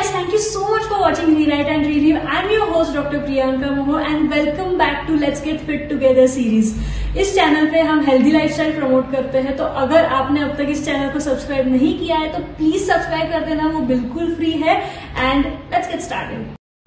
guys, thank you so much for watching Rewrite and Review. I'm your host Dr. Priyanka Moho and welcome back to Let's Get Fit Together series. इस channel पे हम healthy lifestyle promote करते हैं, तो अगर आपने अब तक इस चैनल को सब्सक्राइब नहीं किया है तो प्लीज सब्सक्राइब कर देना, वो बिल्कुल फ्री है। And let's get started.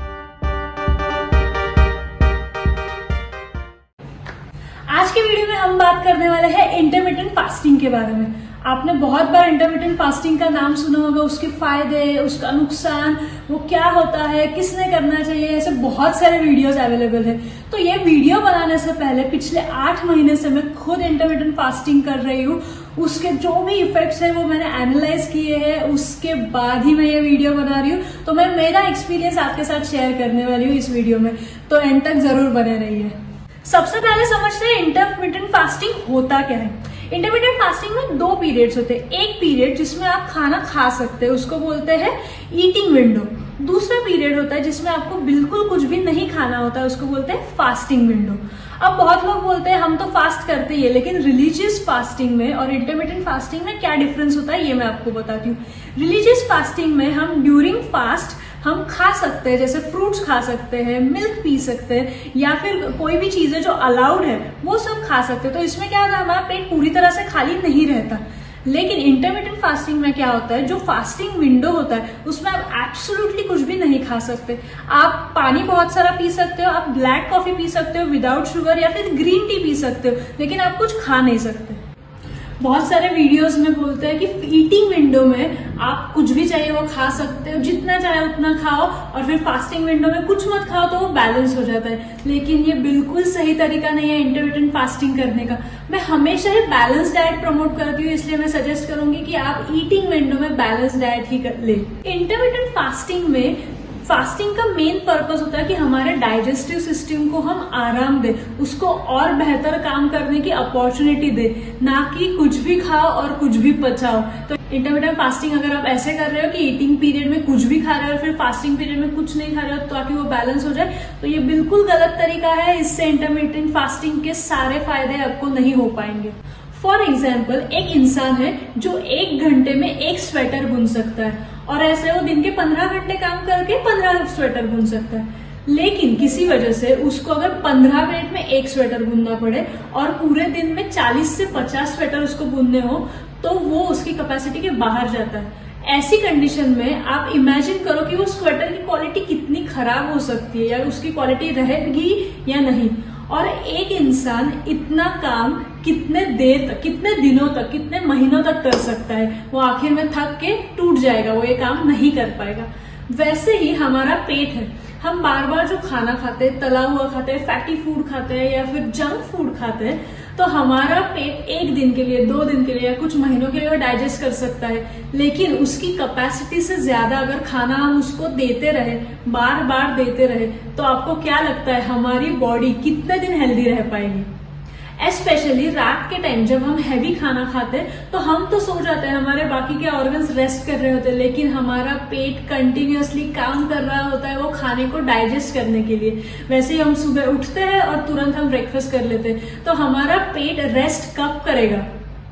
आज के वीडियो में हम बात करने वाले हैं इंटरमिटेंट फास्टिंग के बारे में। आपने बहुत बार इंटरमिटेंट फास्टिंग का नाम सुना होगा, उसके फायदे, उसका नुकसान, वो क्या होता है, किसने करना चाहिए, ऐसे बहुत सारे वीडियोस अवेलेबल है। तो ये वीडियो बनाने से पहले पिछले 8 महीने से मैं खुद इंटरमिटेंट फास्टिंग कर रही हूँ। उसके जो भी इफेक्ट्स है वो मैंने एनालाइज किए हैं, उसके बाद ही मैं ये वीडियो बना रही हूँ। तो मैं मेरा एक्सपीरियंस आपके साथ शेयर करने वाली हूँ इस वीडियो में, तो एंड तक जरूर बने रहिए। सबसे पहले समझते हैं इंटरमिटेंट फास्टिंग होता क्या है। इंटरमिटेंट फास्टिंग में 2 पीरियड्स होते हैं। एक पीरियड जिसमें आप खाना खा सकते हैं, उसको बोलते हैं ईटिंग विंडो। दूसरा पीरियड होता है जिसमें आपको बिल्कुल कुछ भी नहीं खाना होता है, उसको बोलते हैं फास्टिंग विंडो। अब बहुत लोग बोलते हैं हम तो फास्ट करते ही है, लेकिन रिलीजियस फास्टिंग में और इंटरमिटेंट फास्टिंग में क्या डिफरेंस होता है ये मैं आपको बताती हूँ। रिलीजियस फास्टिंग में हम ड्यूरिंग फास्ट हम खा सकते हैं, जैसे फ्रूट्स खा सकते हैं, मिल्क पी सकते हैं, या फिर कोई भी चीजें जो अलाउड है वो सब खा सकते हैं। तो इसमें क्या होता है, हमारा पेट पूरी तरह से खाली नहीं रहता। लेकिन इंटरमिटेंट फास्टिंग में क्या होता है, जो फास्टिंग विंडो होता है उसमें आप एब्सोल्युटली कुछ भी नहीं खा सकते। आप पानी बहुत सारा पी सकते हो, आप ब्लैक कॉफी पी सकते हो विदाउट शुगर, या फिर ग्रीन टी पी सकते हो, लेकिन आप कुछ खा नहीं सकते। बहुत सारे वीडियोस में बोलते हैं कि ईटिंग विंडो में आप कुछ भी चाहिए वो खा सकते हो, जितना चाहे उतना खाओ, और फिर फास्टिंग विंडो में कुछ मत खाओ तो वो बैलेंस हो जाता है। लेकिन ये बिल्कुल सही तरीका नहीं है इंटरमिटेंट फास्टिंग करने का। मैं हमेशा ही बैलेंस डाइट प्रमोट करती हूँ, इसलिए मैं सजेस्ट करूंगी कि आप ईटिंग विंडो में बैलेंस डाइट ही ले। इंटरमिटेंट फास्टिंग में फास्टिंग का मेन पर्पस होता है कि हमारे डाइजेस्टिव सिस्टम को हम आराम दे, उसको और बेहतर काम करने की अपॉर्चुनिटी दे, ना कि कुछ भी खाओ और कुछ भी पचाओ। तो इंटरमिटेंट फास्टिंग अगर आप ऐसे कर रहे हो कि ईटिंग पीरियड में कुछ भी खा रहे हो और फिर फास्टिंग पीरियड में कुछ नहीं खा रहे हो ताकि वो बैलेंस हो जाए, तो ये बिल्कुल गलत तरीका है। इससे इंटरमिटेंट फास्टिंग के सारे फायदे आपको नहीं हो पाएंगे। फॉर एग्जाम्पल, एक इंसान है जो 1 घंटे में 1 स्वेटर बुन सकता है, और ऐसे वो दिन के 15 घंटे काम करके 15 स्वेटर बुन सकता है। लेकिन किसी वजह से उसको अगर 15 मिनट में 1 स्वेटर बुनना पड़े और पूरे दिन में 40 से 50 स्वेटर उसको बुनने हो, तो वो उसकी कैपेसिटी के बाहर जाता है। ऐसी कंडीशन में आप इमेजिन करो कि वो स्वेटर की क्वालिटी कितनी खराब हो सकती है, या उसकी क्वालिटी रहेगी या नहीं। और एक इंसान इतना काम कितने देर तक, कितने दिनों तक, कितने महीनों तक कर सकता है, वो आखिर में थक के टूट जाएगा, वो ये काम नहीं कर पाएगा। वैसे ही हमारा पेट है, हम बार बार जो खाना खाते हैं, तला हुआ खाते हैं, फैटी फूड खाते हैं, या फिर जंक फूड खाते हैं, तो हमारा पेट 1 दिन के लिए, 2 दिन के लिए, या कुछ महीनों के लिए डाइजेस्ट कर सकता है। लेकिन उसकी कैपेसिटी से ज्यादा अगर खाना हम उसको देते रहे, बार बार देते रहे, तो आपको क्या लगता है हमारी बॉडी कितने दिन हेल्दी रह पाएगी। स्पेशली रात के टाइम जब हम हैवी खाना खाते हैं तो हम तो सो जाते हैं, हमारे बाकी के ऑर्गन्स रेस्ट कर रहे होते हैं, लेकिन हमारा पेट कंटिन्यूअसली काम कर रहा होता है वो खाने को डाइजेस्ट करने के लिए। वैसे ही हम सुबह उठते हैं और तुरंत हम ब्रेकफास्ट कर लेते हैं, तो हमारा पेट रेस्ट कब करेगा।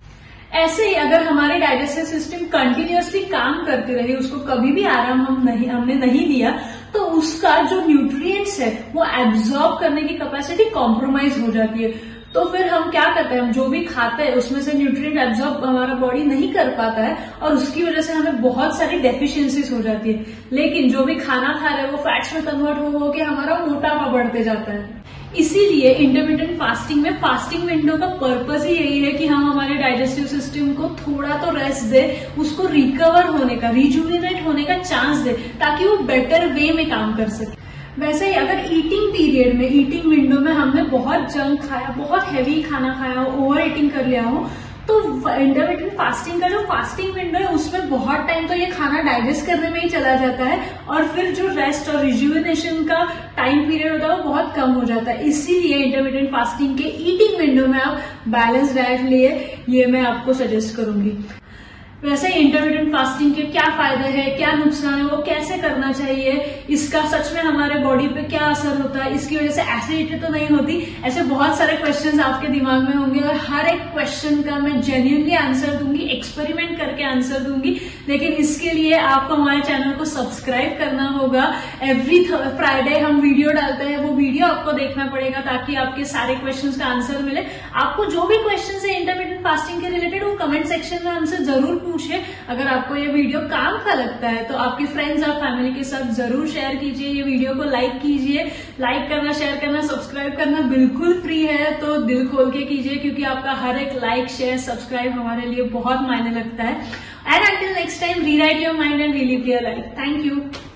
ऐसे ही अगर हमारी डाइजेस्टिव सिस्टम कंटिन्यूअसली काम करती रही, उसको कभी भी आराम हमने नहीं दिया, तो उसका जो न्यूट्रिएंट्स है वो एब्जॉर्ब करने की कैपेसिटी कॉम्प्रोमाइज हो जाती है। तो फिर हम क्या करते हैं, हम जो भी खाते हैं उसमें से न्यूट्रिएंट एब्जॉर्ब हमारा बॉडी नहीं कर पाता है, और उसकी वजह से हमें बहुत सारी डेफिशिएंसीज हो जाती है। लेकिन जो भी खाना खा रहे हैं वो फैट्स में कन्वर्ट हो के हमारा मोटापा बढ़ते जाता है। इसीलिए इंटरमिटेंट फास्टिंग में फास्टिंग विंडो का पर्पस ही यही है कि हम हमारे डाइजेस्टिव सिस्टम को थोड़ा तो रेस्ट दे, उसको रिकवर होने का, रिजुविनेट होने का चांस दे, ताकि वो बेटर वे में काम कर सके। वैसे ही अगर ईटिंग पीरियड में, ईटिंग विंडो में हमने बहुत जंक खाया, बहुत हैवी खाना खाया हो, ओवर ईटिंग कर लिया हो, तो इंटरमिटेंट फास्टिंग का जो फास्टिंग विंडो है उसमें बहुत टाइम तो ये खाना डाइजेस्ट करने में ही चला जाता है, और फिर जो रेस्ट और रिजुविनेशन का टाइम पीरियड होता है वो बहुत कम हो जाता है। इसीलिए इंटरमिटेंट फास्टिंग के ईटिंग विंडो में आप बैलेंस डाइट लिए, ये मैं आपको सजेस्ट करूंगी। वैसे ही इंटरमिटेंट फास्टिंग के क्या फायदे हैं, क्या नुकसान है, वो कैसे करना चाहिए, इसका सच में हमारे बॉडी पे क्या असर होता है, इसकी वजह से एसिडिटी तो नहीं होती। ऐसे बहुत सारे क्वेश्चंस आपके दिमाग में होंगे और हर एक क्वेश्चन का मैं जेन्युइनली आंसर दूंगी, एक्सपेरिमेंट करके आंसर दूंगी। लेकिन इसके लिए आपको हमारे चैनल को सब्सक्राइब करना होगा। एवरी फ्राइडे हम वीडियो डालते हैं, वो वीडियो आपको देखना पड़ेगा ताकि आपके सारे क्वेश्चंस का आंसर मिले। आपको जो भी क्वेश्चन है इंटरमिटेंट फास्टिंग के रिलेटेड, वो कमेंट सेक्शन में हमसे जरूर पूछे। अगर आपको ये वीडियो काम का लगता है तो आपके फ्रेंड्स और फैमिली के साथ जरूर शेयर कीजिए। ये वीडियो को लाइक कीजिए। लाइक करना, शेयर करना, सब्सक्राइब करना बिल्कुल फ्री है, तो दिल खोल के कीजिए, क्योंकि आपका हर एक लाइक, शेयर, सब्सक्राइब हमारे लिए बहुत मायने लगता है। And until next time, rewrite your mind and relive your life. Thank you.